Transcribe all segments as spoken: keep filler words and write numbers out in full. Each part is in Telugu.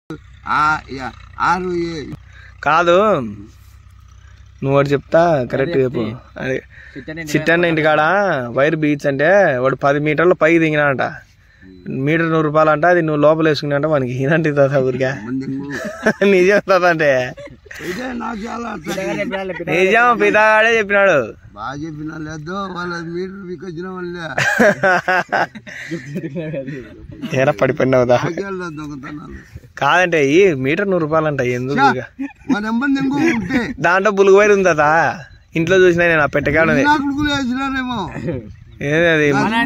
కాదు నువ్వు వాడు చెప్తా కరెక్ట్ చెప్పు. అదే చిట్టన్న ఇంటికాడ వైర్ బీచ్ అంటే వాడు పది మీటర్లు పై దిగినాడంట. మీటర్ నూరు రూపాయలు అంట. అది నువ్వు లోపల వేసుకున్నాంట మనకి ఈనంటి తాత ఊరిగా నిజం తాత అంటే నిజం పితాగాడే చెప్పినాడు. బాగా చెప్పినా లేదు వాళ్ళ మీటర్ మీకు వచ్చిన వాళ్ళే ఏరా పడిపోయినావుదా కాదంటే ఈ మీటర్ నూరు రూపాయలు అంట. ఎందుకు దాంట్లో బులుగు వైర్ ఉంది తాత. ఇంట్లో చూసినా నేను ఆ పెట్టకాడది ఏది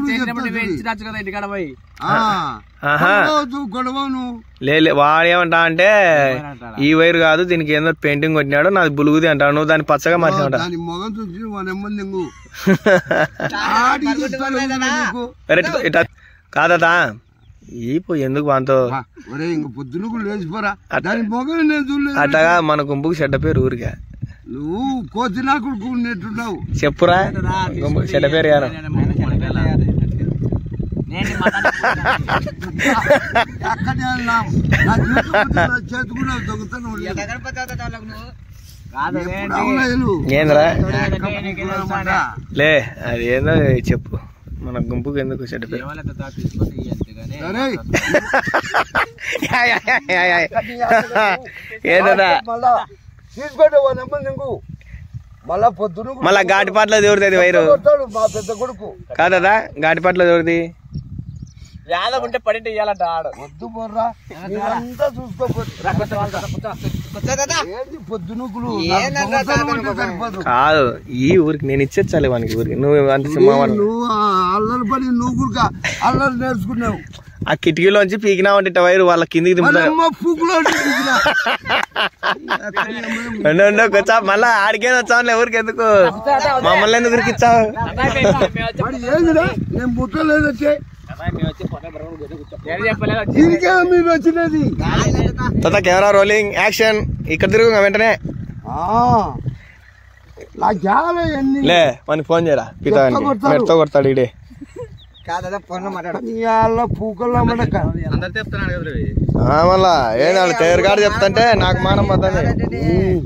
లే వాడేమంటా అంటే ఈ వైర్ కాదు దీనికి ఏదో పెయింటింగ్ కొట్టినాడు నాది బులుగుది అంటాడు. నువ్వు దాన్ని పచ్చగా మార్చావు కాదా ఈపు ఎందుకు వాంతో అట్టగా మన గుంపుకు చెడ్డ పేరు ఊరికే. నువ్వు కోచినాకుడు ఉన్నట్టున్నావు చెప్పురా చెడ్డ పేరు గారు. ఏంద్రా లే అది ఏందో చెప్పు. మన గుంపుకి ఎందుకు చెడ్డ పేరు? ఏదా మళ్ళా ఘాటిపాట్లో దేవుడిది వైరు కాదా? ఘాటిపాట్లో దేవుడిది ఉంటే పడింటే ఇవ్వాలంట ఆడ వద్దు బొర్రా పొద్దునుకులు కాదు. ఈ ఊరికి నేను ఇచ్చేచ్చాలి వానికి ఊరికి. నువ్వు అంత సింహవాడు నువ్వు అల్లరి పడి నువ్వు కూడా అల్లరి నేర్చుకున్నావు. ఆ కిటికీలోంచి పీకినావంటే వైరు వాళ్ళ కిందికి దింపుతారు. వచ్చా మళ్ళా ఆడికేది వచ్చావులే ఊరికి ఎందుకు మమ్మల్ని ఎందుకు ఊరికి ఇచ్చావు? నేను ముట్టలేదు వచ్చే మీరు వచ్చినది తాత కెమెరా రోలింగ్ యాక్షన్. ఇక్కడ తిరుగు వెంటనే లే మనకి ఫోన్ చేయరా పితా మెడతో కొడతాడు ఇడే మళ్ళా ఏనాడు తేరుగాడు చెప్తాంటే నాకు మానం పోతుంది.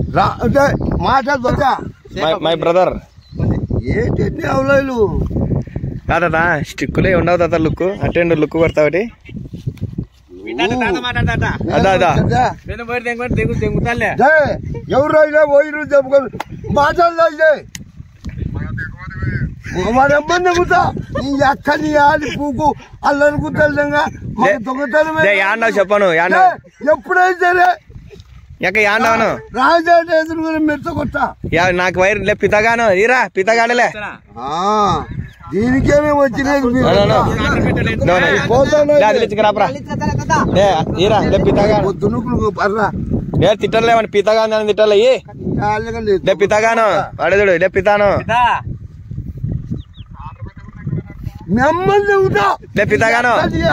మై బ్రదర్ ఏంటి అవలేదు కాదా స్టిక్కులే ఉండవు తాత. లుక్ అటెండ్ లుక్ కొడతావుటి అదా అదా ఎవరు అయినా పోయి చెప్పుకోరు మాట్లాడలే ఎక్కడి ఆడి పూకు అల్లరి కుట్టలుగా యాండావు చెప్పను ఎప్పుడైతే యాండాను రాజాడు ఎదురు మెత్త కొట్టా నాకు వైర్ లే పితగాను ఇరా పితగాడలే దీనికేమే వచ్చినది పొద్దునుకులు పర్రా లే తిట్టలేమని పితగాను తిట్టలే లే పితగాను అడుగుడు లే పితాను నెమ్మది లే పితగాను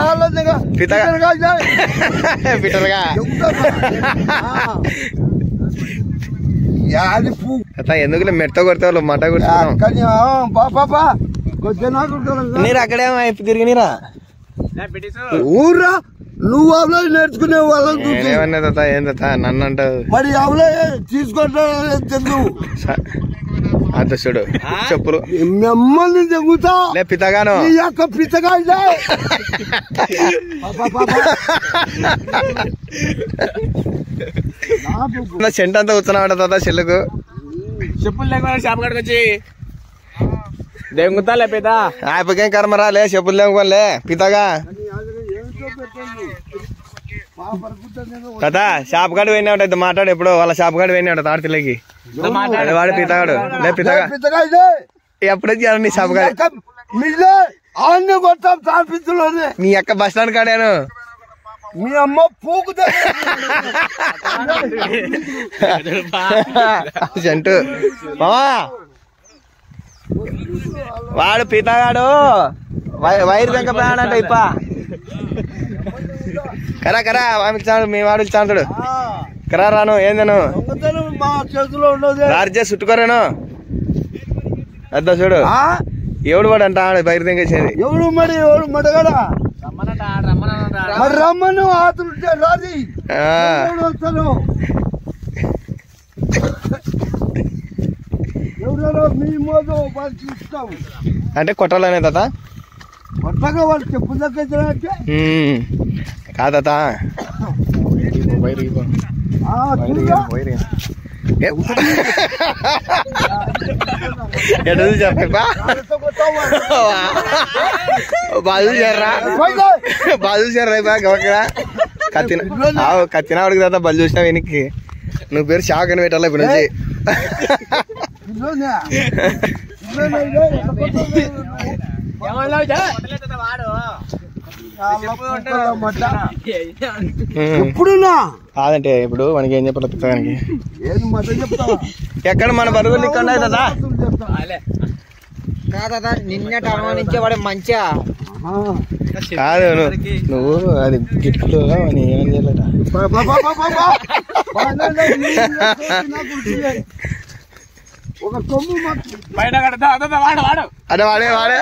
పిటర్గా ఎందుకులే మెట్ట కొడతావు మట కొడుతున్నావు. నీరు అక్కడే తిరిగినరా ఊర్రా నువ్వు అవలే నేర్చుకునే వాళ్ళని ఏమన్నా తాత ఏం తాత నన్ను అంటావు మరి అవలే తీసుకుంటా తెలుసు అంత చూడు చెప్పులు మిమ్మల్ని చెబుతా లే పితగాను ఈ యొక్క పితగా సెంట్ అంతా కూర్చున్నాడు తాత చెల్లుకు చెప్పులు లేకుండా షాప్ కాడికి వచ్చి దెంగుతాలే పిత ఆయనకేం కర్మ రాలే చెప్పులు లేకపోలే పితగా కదా షాప్ కాడు పోయినా మాట్లాడు ఎప్పుడు వాళ్ళ షాప్ కాడు పోయినాడు తాడతిలోకి వాడు పితగాడు లే పితగా ఎప్పుడైతే నీ షాప్ కాడు నీ అక్క బస్ స్టాండ్ కాడాను మీ అమ్మ పూకుతా జంటు మావా వాడు పితగాడు వైరు వెంక పోయాడంట ఇప్ప కరా కరా చాడు మీ వాడు చాంతుడు కరా రాను ఏందను రాజే చుట్టుకోరాను అద్దా చూడు ఎవడు వాడు అంట బయట తెంగేసేది ఎవడు మరి ఎవడు మడగడా రమ్మనంట రమ్మనంట మరి రమ్మను ఆతులుంటే రాది వస్తాను. ఎవరో మీ మోదో వాళ్ళు చూస్తాం అంటే కొట్టాలనే తాత కొత్తగా వాళ్ళు చెప్పు దగ్గర అంటే కాదా ఎటు చూసారా బాగా చూసారా బాగా చూసారా గవక్కడ కత్తిన కత్తిన వాడికి తాత బలు చూసినా వెనక్కి నువ్వు పేరు షాక్ అని పెట్టాలి ఇప్పుడు నుంచి. కాదంటే ఇప్పుడు మనకి ఏం చెప్పాలి పుస్తకానికి ఎక్కడ మన బరువులు ఇక్కడ ఉన్నాయి కదా కాదా నిన్నటి అనుమానించే వాడు మంచిగా కాదు నువ్వు అది గిట్లు ఏం చేయలేట ఒక కొమ్ము అదే వాడే వాడే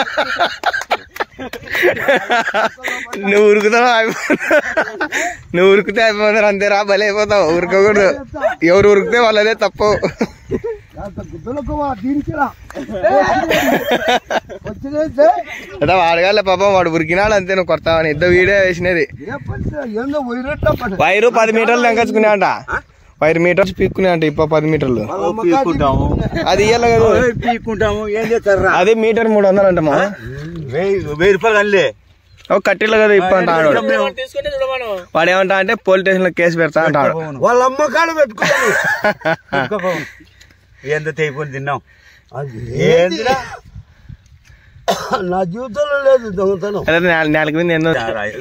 నువ్వు ఉరుకుతావు నువ్వు ఉరికితే అయిపోతారు అంతేరా బలి అయిపోతావు. ఉరకకూడదు, ఎవరు ఉరికితే వాళ్ళదే తప్పు. అదా వాడగాలే పాపం వాడు ఉరికినాడు అంతే నువ్వు కొడతావని ఇద్దరు వీడియో వేసినది. వైరు పది మీటర్లు లెంకొచ్చుకునే అంట వైరు మీటర్స్ పీక్కునే అంట ఇప్ప పది మీటర్లు అది ఇయ్యాలి కదా పీక్కుంటాము. ఏం చేస్తారా అది మీటర్ మూడు వందలు అంటమా వెయ్యి రూపాయలు అల్లే ఒక కట్టిలో కదా ఇప్ప అంటాడు వాడు ఏమంటా అంటే పోలీస్ స్టేషన్ లో కేసు పెడతా అంటాడు. వాళ్ళ అమ్మకాలు పెట్టుకుంటారు. ఎంత తెగిపోయి తిన్నాం నా జీవితంలో లేదు దొంగతనం. అదే నెలకి మీద ఎన్నో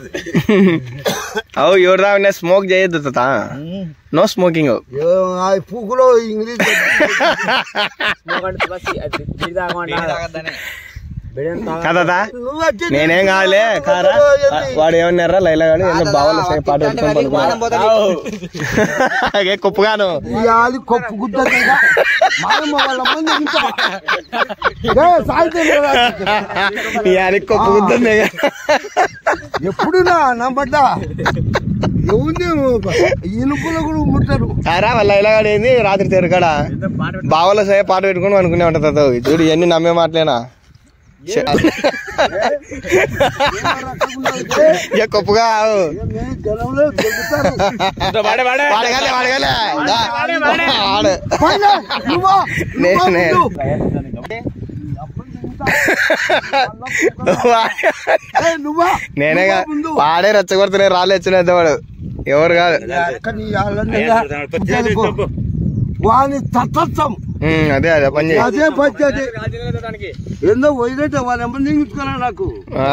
అవు ఎవరు రా స్మోక్ చేయొద్దు తాత, నో స్మోకింగ్. పూకులో ఇంగ్లీష్ కదా నేనేం కావాలే కారా వాడు ఏమన్నారా లైలా గాడు ఏమో బావాల సే పాట పెట్టుకొని కుప్పగాను అది కొప్పు గుద్ద కొప్పు గుద్దండి ఎప్పుడు నమ్మడ్డా ఎవరిని ఇనుపులో కూడా ముట్టారు కారా వాళ్ళ లైలా గాడు ఏంది రాత్రి తిరగడ బావాల సే పాట పెట్టుకొని అనుకునే ఉంటది. చూడు ఇవన్నీ నమ్మే మాటలేనా కొప్పుగా వాడగాలే వాడగాలే నేనే వాడే రెచ్చగొడుతున్నా రాళ్ళు వచ్చిన వాడు ఎవరు కాదు వాని తత్వం అదే అదే పని అదే పద్ధతి ఏందో వదిలేట వాళ్ళ ఎమ్మని నింగుతున్నా నాకు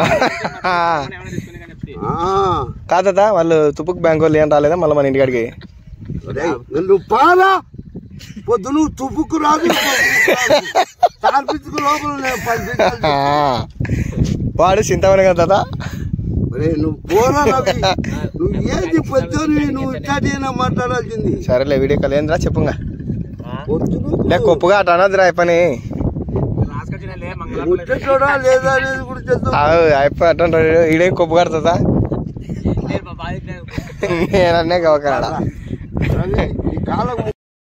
కాదా వాళ్ళు తుప్పుకు బ్యాంక్ వాళ్ళు ఏం రాలేదా మళ్ళీ మన ఇంటికాడికి నువ్వు పాలా పొద్దు నువ్వు తుప్పుకు రాదు తార్పించుకు లోపల వాడు చింతమని కదా నువ్వు పోరా నువ్వు ఏది పొద్దుని నువ్వు ఇట్లా మాట్లాడాల్సింది. సరేలే వీడియో కాల్ ఏంద్రా చెప్పుగా లే కొప్పుగా అటు అనద్దురా పని లేదా అనేది కూడా అయిపోయి అట్ట ఈడేం కొప్పు కడుతుందా నేనన్నే గవకరాడా కాలం